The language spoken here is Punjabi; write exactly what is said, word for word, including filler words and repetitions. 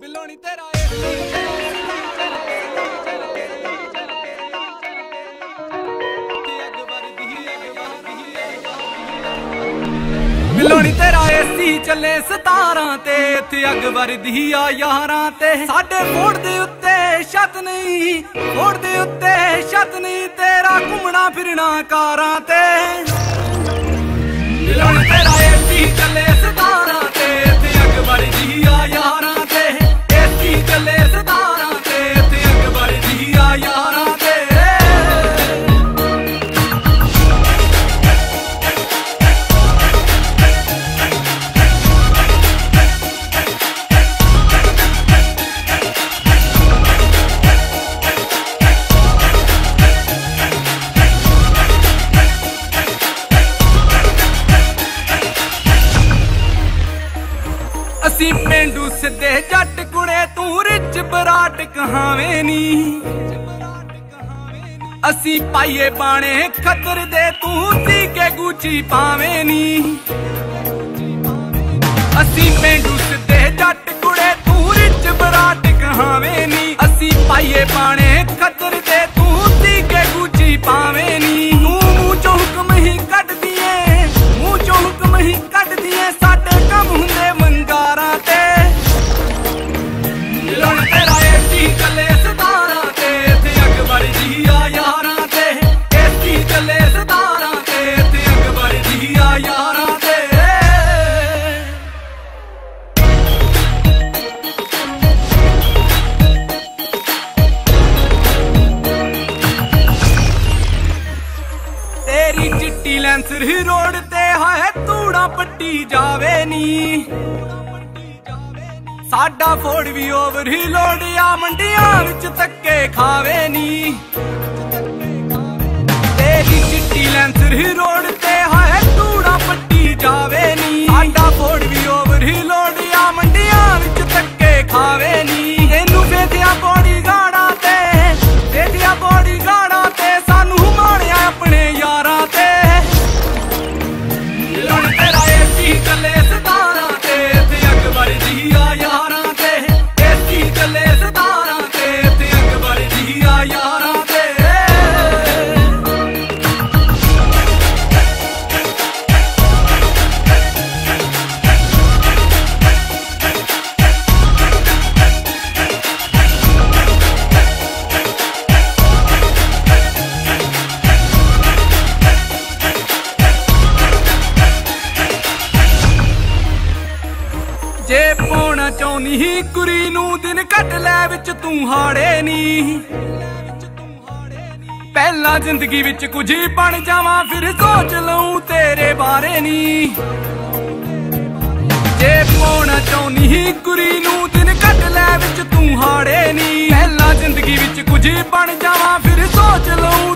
ਬਿਲੋਣੀ ਤੇਰਾ ਬਿਲੋਣੀ ਤੇਰਾ ਏਸੀ ਚੱਲੇ ਸਤਾਰਾਂ ਤੇ ਇੱਥੇ ਅੱਗ ਵਰਦੀ ਆ ਯਾਰਾਂ ਤੇ ਸਾਡੇ ਫੋੜ ਦੇ ਉੱਤੇ ਛੱਤ ਨਹੀਂ ਫੋੜ ਦੇ ਉੱਤੇ ਛੱਤ ਨਹੀਂ ਤੇਰਾ ਘੁੰਮਣਾ ਫਿਰਨਾ ਕਾਰਾਂ ਤੇ ਬਿਲੋਣੀ ਤੇਰਾ ਏਸੀ ਚੱਲੇ ਸਤਾਰਾਂ ਤੇ ਇੱਥੇ ਅੱਗ ਵਰਦੀ ਆ ਯਾਰਾਂ ਤੇ ਏਸੀ ਚੱਲੇ ਸਤਾਰਾਂ ਤੇ ਇੱਥੇ ਅੱਗ ਵਰਦੀ ਆ ਯਾਰਾਂ ਤੇ ਅਸੀਂ ਪਿੰਡੂ ਸਿੱਧੇ ਜੱਟ ਕੁੜੇ ਤੂੰ ਰਿਚ ਬਰਾਟ ਕਹਾਵੇਂ ਨੀ ਅਸੀਂ ਪਾਈਏ ਬਾਣੇ ਖੱਦਰ ਦੇ ਤੂੰ ਸੀ ਕੇ ਗੂਚੀ ਪਾਵੇਂ ਨੀ ਅਸੀਂ ਪਿੰਡੂ ਸਿੱਧੇ ਜੱਟ ਕੁੜੇ ਤੂੰ ਰਿਚ ਬਰਾਟ ਕਹਾਵੇਂ ਨੀ ਅਸੀਂ ਪਾਈਏ ਬਾਣੇ ਖੱਦਰ ਦੇ ਤੂੰ ਸੀ ਕੇ ਗੂਚੀ ਪਾਵੇਂ ਨੀ ਤੂੰ ਮੂੰਹ ਚੋਂ ਹੁਕਮ ਹੀ ਕੱਢਦੀ ਏ ਮੂੰਹ ਚੋਂ ਹੁਕਮ ਹੀ ਕੱਢਦੀ ਏ ਸਾਡੇ ਕੰਮ ਹੁੰਦੇ ਮੰਗਾਰਾਂ ਤੇ ਬਿਲੋਣੀ ਤੇਰਾ ਏਸੀ ਚੱਲੇ ਸਤਾਰਾਂ ਤੇ ਇੱਥੇ ਅੱਗ ਵਰਦੀ ਆ ਯਾਰਾਂ ਤੇ ਏਸੀ ਚੱਲੇ ਸਤਾਰਾਂ ਤੇ ਇੱਥੇ ਅੱਗ ਵਰਦੀ ਆ ਯਾਰਾਂ ਤੇ ਤੇਰੀ ਚਿੱਟੀ ਲੈਂਸਰ ਹੀ ਰੋਡ ਤੇ ਹੈ ਤੂੜਾ ਪੱਟੀ ਜਾਵੇ ਨੀ ਸਾਡਾ ਫੋੜ ਵੀ ਓਵਰ ਹੀ ਲੋਡ ਆ ਮੰਡੀਆਂ ਵਿੱਚ ਧੱਕੇ ਖਾਵੇ ਨੀ ਤੇਰੀ ਚਿੱਟੀ ਲੈਂਸਰ ਹੀ ਰੋਡ ਤੇ ਹੈ ਤੂੜਾ ਪੱਟੀ ਜਾਵੇ ਨੀ ਸਾਡਾ ਫੋੜ ਵੀ ਓਵਰ ਹੀ ਲੋਡ ਆ ਮੰਡੀਆਂ ਵਿੱਚ ਧੱਕੇ ਖਾਵੇ ਨੀ ਤੈਨੂੰ ਵੇਖਿਆ ਬੋੜੀ ਗਾੜਾ ਤੇ ਵੇਖਿਆ ਬੋੜੀ ਗਾੜਾ ਤੇ ਸਾਨੂੰ ਮਾਣਿਆ ਆਪਣੇ ਯਾਰਾਂ ਤੇ ਬਿਲੋਣੀ ਤੇਰਾ ਏਸੀ ਚੱਲੇ ਸਤਾਰਾਂ ਤੇ ਇੱਥੇ ਅੱਗ ਵਰਦੀ ਆ ਯਾਰਾਂ ਤੇ ਏਸੀ ਚੱਲੇ ਸਤਾਰਾਂ ਤੇ ਇੱਥੇ ਅੱਗ ਵਰਦੀ ਆ ਯਾਰਾਂ ਤੇ ਜੇ ਪਾਉਣਾ ਚਾਹੁੰਦੀ ਹੀ ਕੁੜੀ ਨੂੰ ਦਿਨ ਕੱਟ ਲੈ ਵਿੱਚ ਤੂੰ ਹਾੜੇ ਨੀ ਪਹਿਲਾਂ ਜ਼ਿੰਦਗੀ ਵਿੱਚ ਕੁਝ ਹੀ ਬਣ ਜਾਵਾਂ ਫਿਰ ਸੋਚ ਲਊਂ ਤੇਰੇ ਬਾਰੇ ਨੀ ਜੇ ਪਾਉਣਾ ਚਾਹੁੰਦੀ ਹੀ ਕੁੜੀ ਨੂੰ ਦਿਨ ਕੱਟ ਲੈ ਵਿੱਚ ਤੂੰ ਹਾੜੇ ਨੀ ਪਹਿਲਾਂ ਜ਼ਿੰਦਗੀ ਵਿੱਚ ਕੁਝ ਹੀ ਬਣ ਜਾਵਾਂ ਫਿਰ ਸੋਚ ਲਊਂ